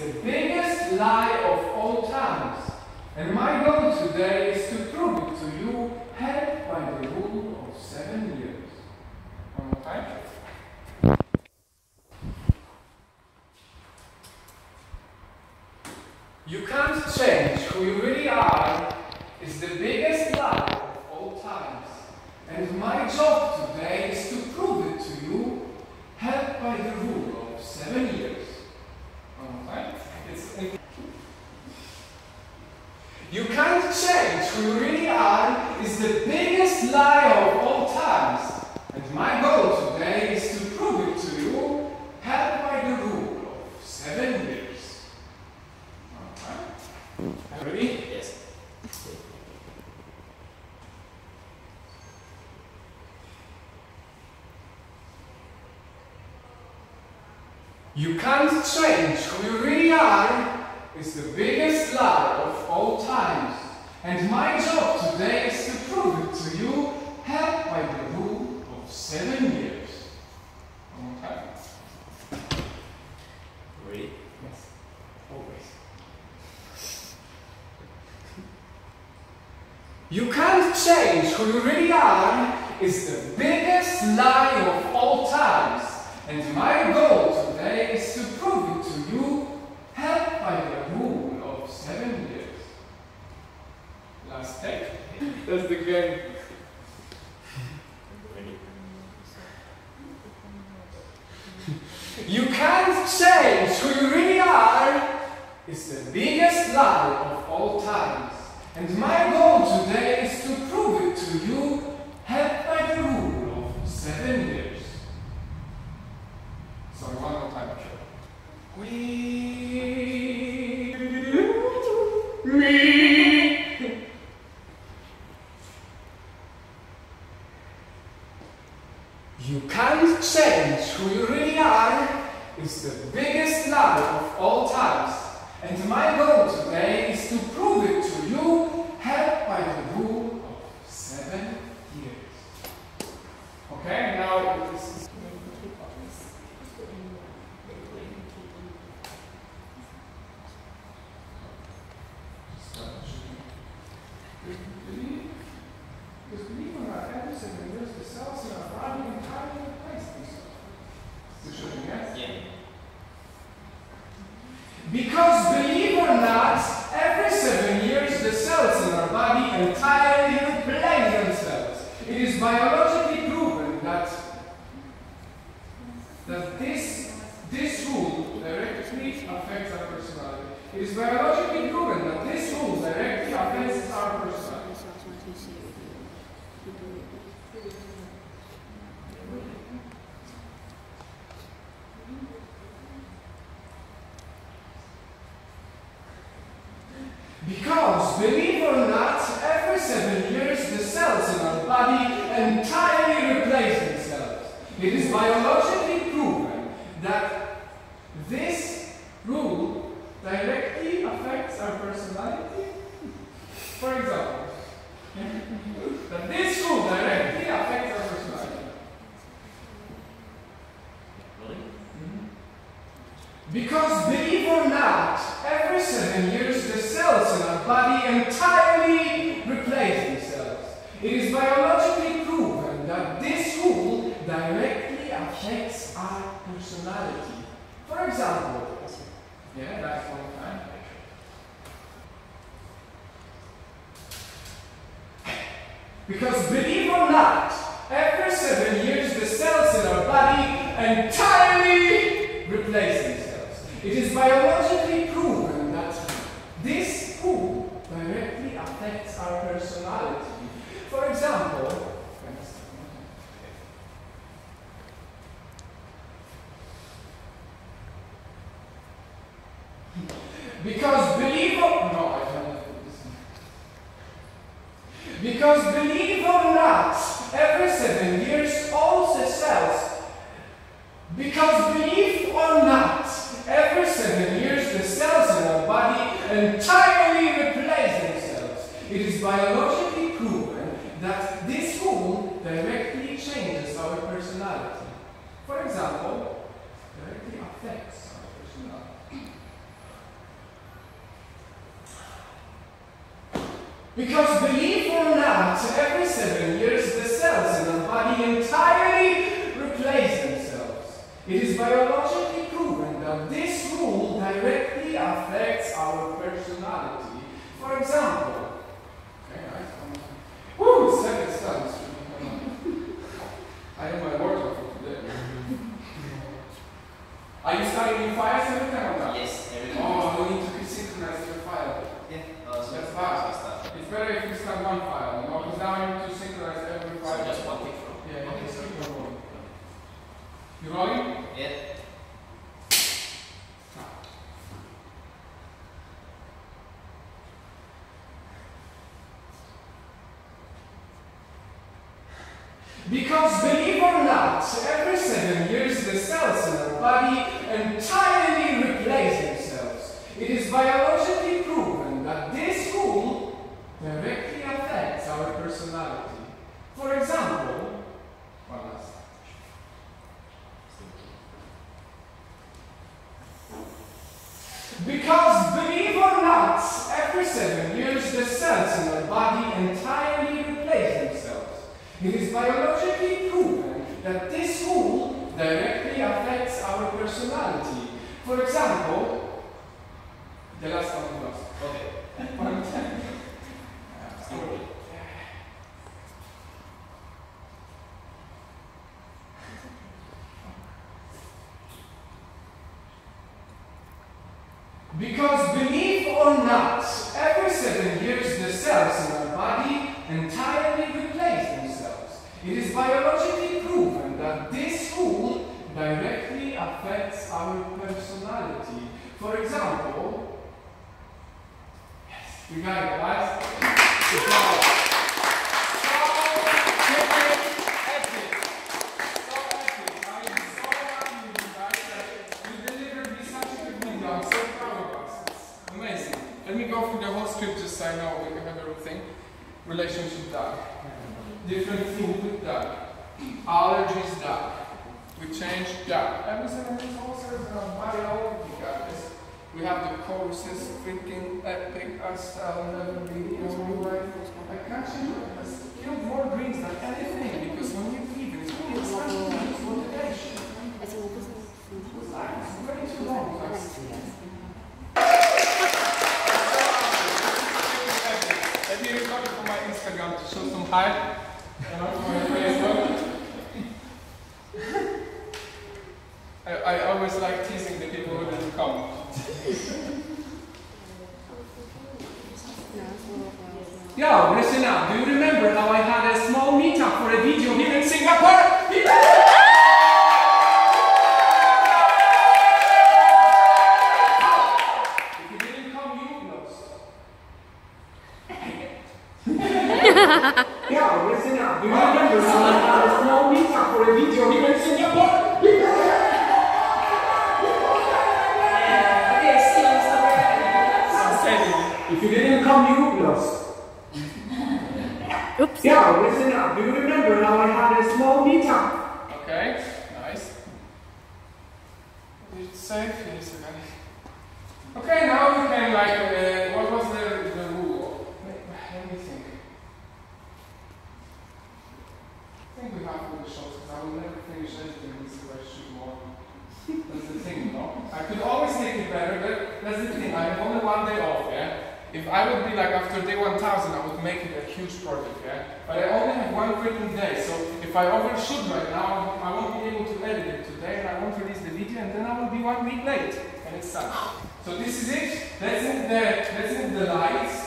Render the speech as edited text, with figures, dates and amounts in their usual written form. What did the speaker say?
the biggest lie of all times. And my goal today is to prove it to you, helped by the rule of 7 years. One more time. You can't change who you really are is the biggest lie of all times. And my job today is to prove it to you, helped by the rule of 7 years. One more time. You can't change who you really are is the biggest lie of all times. And my goal today is to prove it to you, helped by the rule of 7 years. Ready? Yes. You can't change who you really are is the biggest lie of all times. And my job today is to prove it to you, helped by the rule of 7 years. One more time. Ready? Yes. Always. You can't change who you really are is the biggest lie of all times. And my goal today is to prove it to you, helped by the rule of 7 years. Last take. That's the game. Ready? You can't change who you really are is the biggest lie of all times. And my goal today is to prove it to you, helped by the rule of 7 years. So one more time. Me. You can't change who you really are is the biggest lie of all times. And my goal today is to prove it to you, helped by the rule of 7 years. Okay, now this is because believe it or not, every 7 years the cells in our body entirely replace themselves. Still showing, yes? Yeah. Because believe it or not, every 7 years the cells in our body entirely replace themselves. It is biologically proven that this rule directly affects our personality. It is biologically proven that this rule directly affects our personality. Because, believe it or not, every 7 years the cells in our body entirely replace themselves. It is biologically proven that this rule directly affects our personality. For example, that this rule directly affects our personality. Really? Because, believe it or not, every 7 years the cells in our body entirely replace themselves. It is biologically proven that this rule directly affects our personality. For example, yeah, that's one time. Because, believe it or not, every 7 years the cells in our body entirely replace themselves. It is biologically proven that this rule directly affects our personality. For example, because believe it or not, because believe it or not, every 7 years all the cells. Because believe it or not, every 7 years the cells in our body entirely replace themselves. It is biologically proven that this rule directly changes our personality. For example, directly affects our personality. Because believe or not, every 7 years the cells in our body entirely replace themselves. It is biologically proven that this rule directly affects our personality. For example, woo, second stuff. I have my workout for today. Are you starting new files every time or not? Yes, every time. Oh, we need to synchronize your file. Yeah, So that's fast. It's better if you start one file, you know, because now you need to synchronize every file. So just one tick from. Yeah, Okay, just so keep on rolling. You rolling? yeah. Because believe or not, every 7 years the cells in our body entirely replace themselves. It is biologically proven that this rule directly affects our personality. For example, one last. Because believe or not, every 7 years the cells in our body entirely replace themselves. It is biologically proven that this rule directly affects our personality. For example, the last one was. Okay. One time. Because believe or not, every 7 years the cells in our body entirely replace themselves. It is biologically proven that this rule directly affects our personality. For example, yes, you got it, guys. Good job. So epic. So epic. I am so happy with you guys that you delivered me such a good video. I'm so proud of us. It's amazing. Let me go through the whole script just so I know we have everything. Relationship dog. Different food with dog. Allergies dog. We changed dog. Every 7 years also is biology, guys. We have the courses, freaking epic, I'll never be right. I can't change it. I killed more greens than anything because when you leave it's really expensive motivation. It's way too long, guys. Let me record it for my Instagram to show some hype. And also my Facebook. I always like teasing the people who didn't come. Yo, listen up. Do you remember how I had a small meetup for a video here in Singapore? If you didn't come, you lost. Yo, listen up. Do you remember how I had a small meetup for a video here in Singapore? If you didn't come, you lost. Oops. Yeah, listen up. Do you remember how I had a small meetup? Okay, nice. Did it save? Yes, okay. Okay, now we can like, what was the rule? Let me think. I think we have all the shots because I will never finish anything unless I shoot more. That's the thing, no? I could always make it better, but that's the thing. I have only one day off, yeah? If I would be like after day 1000, I would make it a huge project, yeah? But I only have one freaking day, so if I overshoot right now, I won't be able to edit it today, and I won't release the video, and then I will be 1 week late, and it's sad. So this is it. Let's hit the lights.